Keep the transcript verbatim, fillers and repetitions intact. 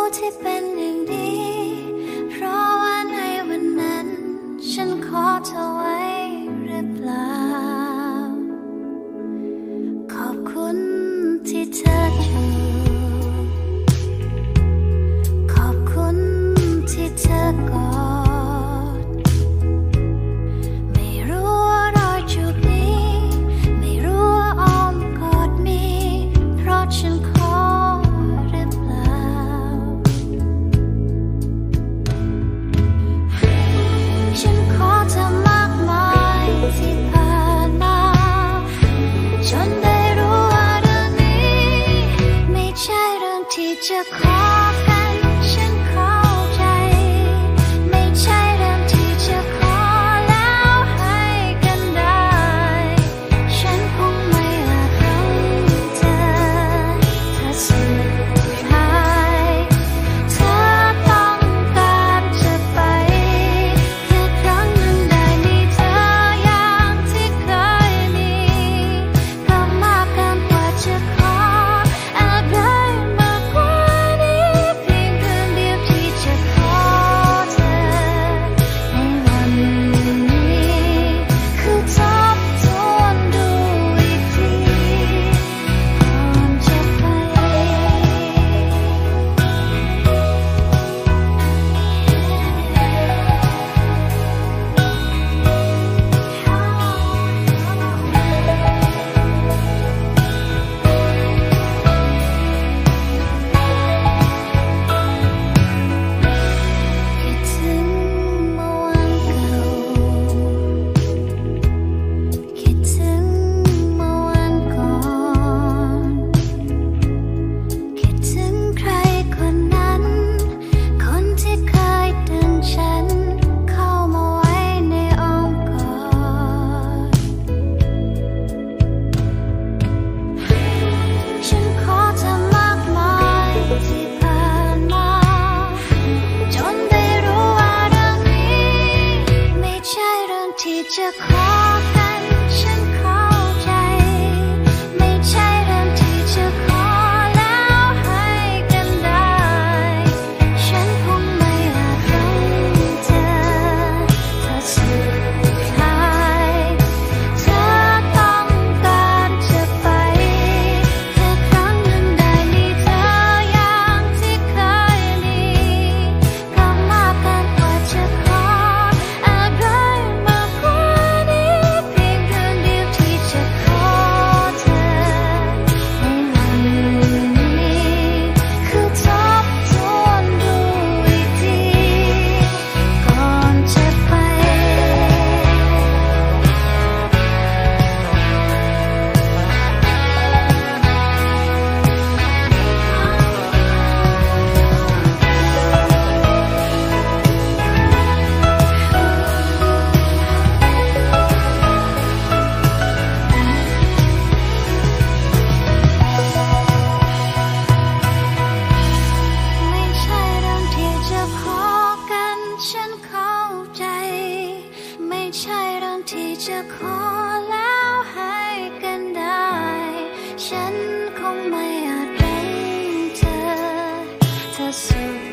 ที่เป็นอย่างนี้เพราะว่าในวันนั้นฉันขอเธอไว้หรือเปล่าขอบคุณที่เธออยู่ขอบคุณที่เธอกอดไม่รู้ว่ารอยจูบนี้ไม่รู้ว่าอ้อมกอดมีเพราะฉันขอหรือเปล่าฉันขอเธอมากมายที่ผ่านมาจนได้รู้ว่าเรื่องนี้ไม่ใช่เรื่องที่จะขอกันฉันเข้าใจไม่ใช่เรื่องที่จะขอแล้วให้กันได้ฉันคงไม่อาจรังเธอถ้าสุดท้ายเธอต้องการจะไปแค่ครั้งหนึ่งได้มีเธออย่างที่เคยมีก็มากเกินกว่าจะขออะไรมากกว่านี้เพียงเรื่องเดียวที่จะขอเธอในวันนี้คือทบทวนดูอีกทีก่อนจะไปคิดถึงเมื่อวันเก่าคิดถึงเมื่อวันก่อนคิดถึงใครคนนั้นคนที่เคยดึงฉันเข้ามาไว้ในอ้อมกอดฉันขอเธอมากมายที่ผ่านมาจนได้รู้ว่าเรื่องนี้ไม่ใช่เรื่องที่จะขอกันฉันเข้าใจไม่ใช่เรื่องที่จะขอแล้วให้กันได้ฉันคงไม่อาจรังเธอถ้าสุดท้ายเธอต้องการจะไปแค่ครั้งหนึ่งได้มีเธออย่างที่เคยมีก็มากเกินกว่าจะขออะไรมากกว่านี้เพียงเรื่องเดียวที่จะขอเธอในวันนี้คือทบทวนดูอีกทีก่อนจะไป ไม่ใช่เรื่องที่จะขอกันฉันเข้าใจไม่ใช่เรื่องที่จะขอแล้วให้กันได้ฉันคงไม่อาจรังเธอถ้าสุด